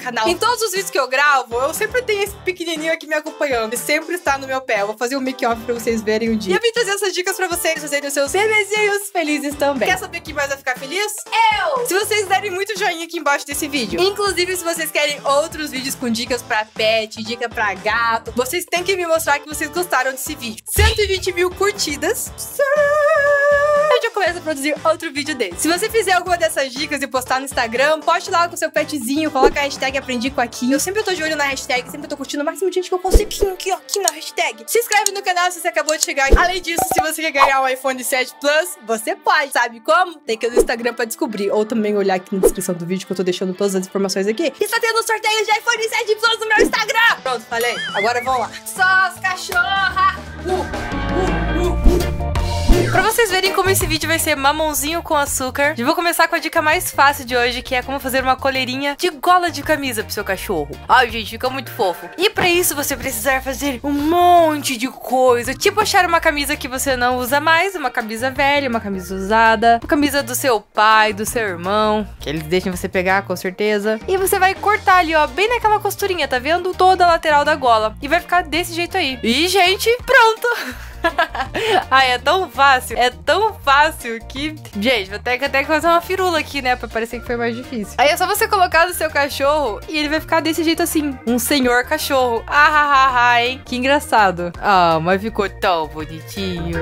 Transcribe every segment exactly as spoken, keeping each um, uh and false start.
canal. Em todos os vídeos que eu gravo, eu sempre tenho esse pequenininho aqui me acompanhando. Ele sempre está no meu pé. Eu vou fazer um make-off pra vocês verem um dia. E eu vim trazer essas dicas pra vocês fazerem os seus bebezinhos felizes também. Quer saber quem mais vai ficar feliz? Eu! Se vocês derem muito joinha aqui embaixo desse vídeo. Inclusive, se vocês querem outros vídeos com dicas pra pet, dica pra gato, vocês têm que me mostrar que vocês gostaram desse vídeo. cento e vinte mil curtidas. Eu já começo a produzir outro vídeo desse. Se você fizer alguma dessas dicas e postar no Instagram, poste lá com o seu petzinho, coloca a hashtag aprendi com aqui. Eu sempre tô de olho na hashtag, sempre tô curtindo o máximo de gente que eu consigo aqui, aqui na hashtag. Se inscreve no canal se você acabou de chegar. Além disso, se você quer ganhar um iPhone sete Plus, você pode. Sabe como? Tem que ir no Instagram pra descobrir. Ou também olhar aqui na descrição do vídeo que eu tô deixando todas as informações aqui. E está tendo sorteio de iPhone sete Plus no meu Instagram. Pronto, falei. Agora vamos lá. Só as cachorras. Uh, uh, uh. Pra vocês verem como esse vídeo vai ser mamãozinho com açúcar, eu vou começar com a dica mais fácil de hoje, que é como fazer uma coleirinha de gola de camisa pro seu cachorro. Ai, gente, fica muito fofo. E pra isso você precisar fazer um monte de coisa, tipo achar uma camisa que você não usa mais, uma camisa velha, uma camisa usada, uma camisa do seu pai, do seu irmão, que eles deixem você pegar, com certeza. E você vai cortar ali, ó, bem naquela costurinha, tá vendo? Toda a lateral da gola. E vai ficar desse jeito aí. E, gente, pronto! Ai, é tão fácil, é tão fácil que... Gente, vou ter que até fazer uma firula aqui, né, pra parecer que foi mais difícil. Aí é só você colocar no seu cachorro e ele vai ficar desse jeito assim, um senhor cachorro. Ah, ah, ah, ah, hein? Que engraçado. Ah, mas ficou tão bonitinho.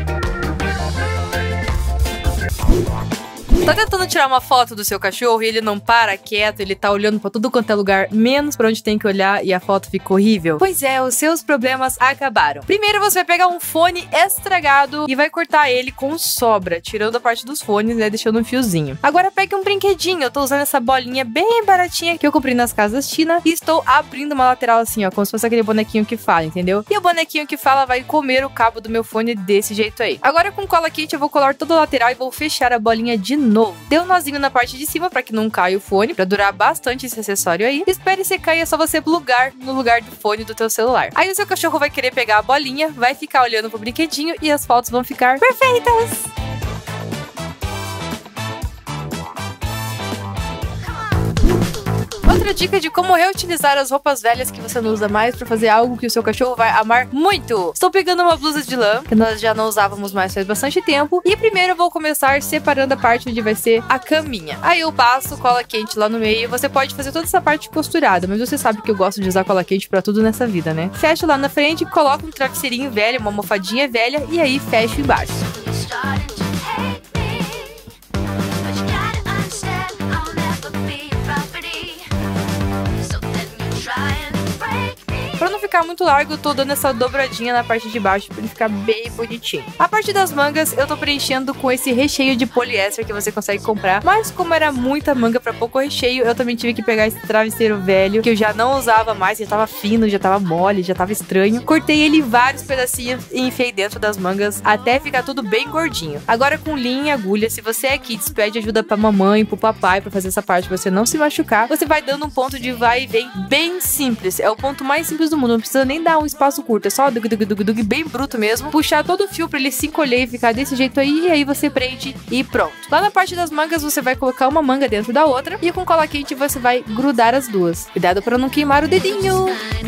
Tá tentando tirar uma foto do seu cachorro e ele não para quieto, ele tá olhando pra tudo quanto é lugar, menos pra onde tem que olhar, e a foto ficou horrível? Pois é, os seus problemas acabaram. Primeiro você vai pegar um fone estragado e vai cortar ele com sobra, tirando a parte dos fones, né, deixando um fiozinho. Agora pegue um brinquedinho, eu tô usando essa bolinha bem baratinha que eu comprei nas casas China e estou abrindo uma lateral assim, ó, como se fosse aquele bonequinho que fala, entendeu? E o bonequinho que fala vai comer o cabo do meu fone desse jeito aí. Agora com cola quente eu vou colar toda a lateral e vou fechar a bolinha de novo. Novo. Dê um nozinho na parte de cima pra que não caia o fone, pra durar bastante esse acessório aí. Espere secar e é só você plugar no lugar do fone do teu celular. Aí o seu cachorro vai querer pegar a bolinha, vai ficar olhando pro brinquedinho e as fotos vão ficar perfeitas! Outra dica de como reutilizar as roupas velhas que você não usa mais pra fazer algo que o seu cachorro vai amar muito. Estou pegando uma blusa de lã, que nós já não usávamos mais faz bastante tempo, e primeiro eu vou começar separando a parte onde vai ser a caminha. Aí eu passo cola quente lá no meio, você pode fazer toda essa parte costurada, mas você sabe que eu gosto de usar cola quente pra tudo nessa vida, né? Fecho lá na frente, coloco um travesseirinho velho, uma almofadinha velha, e aí fecho embaixo. Pra não ficar muito largo, eu tô dando essa dobradinha na parte de baixo pra ele ficar bem bonitinho. A parte das mangas, eu tô preenchendo com esse recheio de poliéster que você consegue comprar. Mas como era muita manga pra pouco recheio, eu também tive que pegar esse travesseiro velho, que eu já não usava mais, já tava fino, já tava mole, já tava estranho. Cortei ele em vários pedacinhos e enfiei dentro das mangas até ficar tudo bem gordinho. Agora com linha e agulha, se você é kids, pede ajuda pra mamãe, pro papai, pra fazer essa parte pra você não se machucar. Você vai dando um ponto de vai e vem bem simples. É o ponto mais simples do mundo, não precisa nem dar um espaço curto, é só dug, dug, dug, dug, bem bruto mesmo, puxar todo o fio pra ele se encolher e ficar desse jeito aí, e aí você prende e pronto. Lá na parte das mangas você vai colocar uma manga dentro da outra e com cola quente você vai grudar as duas. Cuidado pra não queimar o dedinho.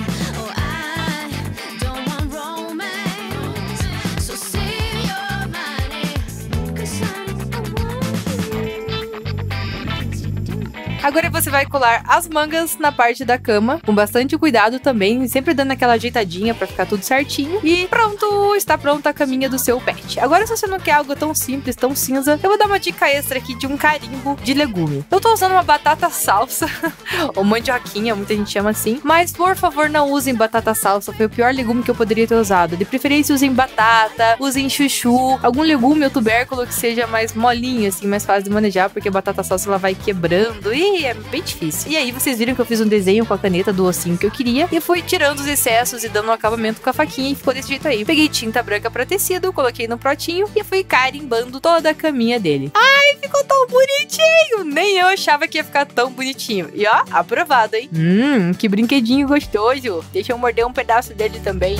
Agora você vai colar as mangas na parte da cama, com bastante cuidado também, sempre dando aquela ajeitadinha pra ficar tudo certinho. E pronto, está pronta a caminha do seu pet. Agora, se você não quer algo tão simples, tão cinza, eu vou dar uma dica extra aqui de um carimbo de legume. Eu tô usando uma batata salsa, ou mandioquinha, muita gente chama assim, mas por favor não usem batata salsa, foi o pior legume que eu poderia ter usado. De preferência usem batata, usem chuchu, algum legume ou tubérculo que seja mais molinho, assim, mais fácil de manejar, porque a batata salsa ela vai quebrando e é bem difícil. E aí vocês viram que eu fiz um desenho com a caneta do ossinho que eu queria e fui tirando os excessos e dando um acabamento com a faquinha e ficou desse jeito aí. Peguei tinta branca pra tecido, coloquei no pratinho e fui carimbando toda a caminha dele. Ai, ficou tão bonitinho! Nem eu achava que ia ficar tão bonitinho. E ó, aprovado, hein? Hum, que brinquedinho gostoso. Deixa eu morder um pedaço dele também.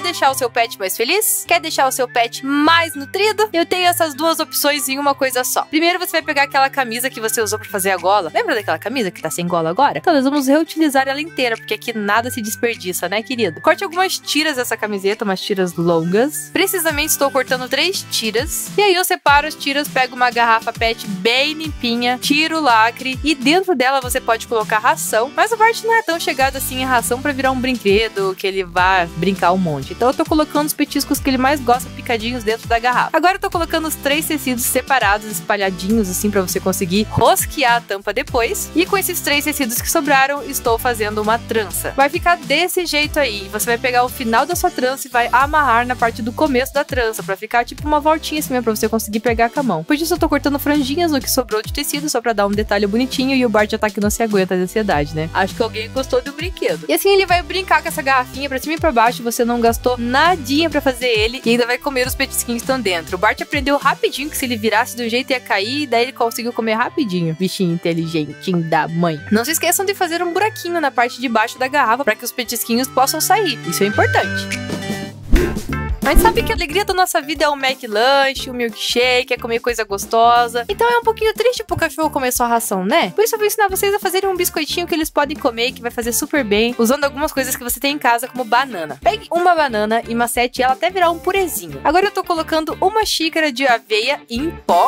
deixar o seu pet mais feliz? Quer deixar o seu pet mais nutrido? Eu tenho essas duas opções em uma coisa só. Primeiro você vai pegar aquela camisa que você usou pra fazer a gola. Lembra daquela camisa que tá sem gola agora? Então nós vamos reutilizar ela inteira, porque aqui nada se desperdiça, né, querido? Corte algumas tiras dessa camiseta, umas tiras longas. Precisamente estou cortando três tiras. E aí eu separo as tiras, pego uma garrafa pet bem limpinha, tiro o lacre e dentro dela você pode colocar ração. Mas a parte não é tão chegada assim em ração pra virar um brinquedo que ele vá brincar um monte. Então eu tô colocando os petiscos que ele mais gosta picadinhos dentro da garrafa. Agora eu tô colocando os três tecidos separados, espalhadinhos assim pra você conseguir rosquear a tampa depois. E com esses três tecidos que sobraram, estou fazendo uma trança. Vai ficar desse jeito aí. Você vai pegar o final da sua trança e vai amarrar na parte do começo da trança, pra ficar tipo uma voltinha assim mesmo, pra você conseguir pegar com a mão. Por isso eu tô cortando franjinhas no que sobrou de tecido, só pra dar um detalhe bonitinho, e o Bart já tá que não se aguenta de ansiedade, né? Acho que alguém gostou do brinquedo. E assim ele vai brincar com essa garrafinha pra cima e pra baixo, você não gastou nadinha pra fazer ele, e ainda vai comer os petisquinhos que estão dentro. O Bart aprendeu rapidinho que se ele virasse do jeito ia cair, e daí ele conseguiu comer rapidinho. Bichinho inteligentinho da mãe. Não se esqueçam de fazer um buraquinho na parte de baixo da garrafa pra que os petisquinhos possam sair. Isso é importante. Mas sabe que a alegria da nossa vida é o McLanche, o milkshake, é comer coisa gostosa. Então é um pouquinho triste pro cachorro comer só ração, né? Por isso eu vou ensinar vocês a fazerem um biscoitinho que eles podem comer, que vai fazer super bem, usando algumas coisas que você tem em casa, como banana. Pegue uma banana e macete ela até virar um purezinho. Agora eu tô colocando uma xícara de aveia em pó,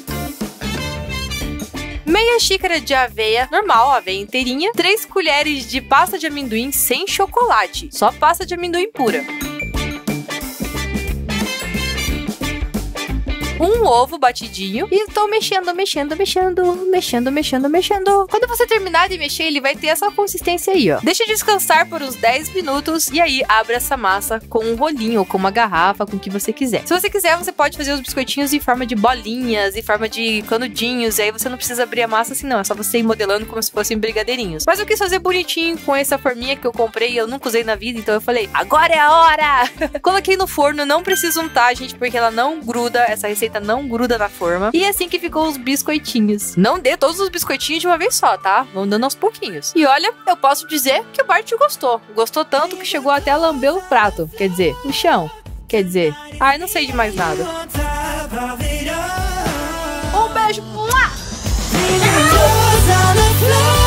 meia xícara de aveia normal, aveia inteirinha, três colheres de pasta de amendoim sem chocolate, só pasta de amendoim pura. Um ovo batidinho e tô mexendo, mexendo, mexendo, mexendo, mexendo, mexendo. Quando você terminar de mexer, ele vai ter essa consistência aí, ó. Deixa descansar por uns dez minutos e aí abre essa massa com um rolinho ou com uma garrafa, com o que você quiser. Se você quiser, você pode fazer os biscoitinhos em forma de bolinhas, em forma de canudinhos, e aí você não precisa abrir a massa assim não, é só você ir modelando como se fossem brigadeirinhos. Mas eu quis fazer bonitinho com essa forminha que eu comprei e eu nunca usei na vida, então eu falei, agora é a hora! Coloquei no forno, não precisa untar, gente, porque ela não gruda, essa receita não gruda na forma. E é assim que ficou os biscoitinhos. Não dê todos os biscoitinhos de uma vez só, tá? Vão dando aos pouquinhos. E olha, eu posso dizer que o Bart gostou. Gostou tanto que chegou até a lamber o prato. Quer dizer, o chão. Quer dizer, ai, não sei de mais nada. Um beijo. Mua!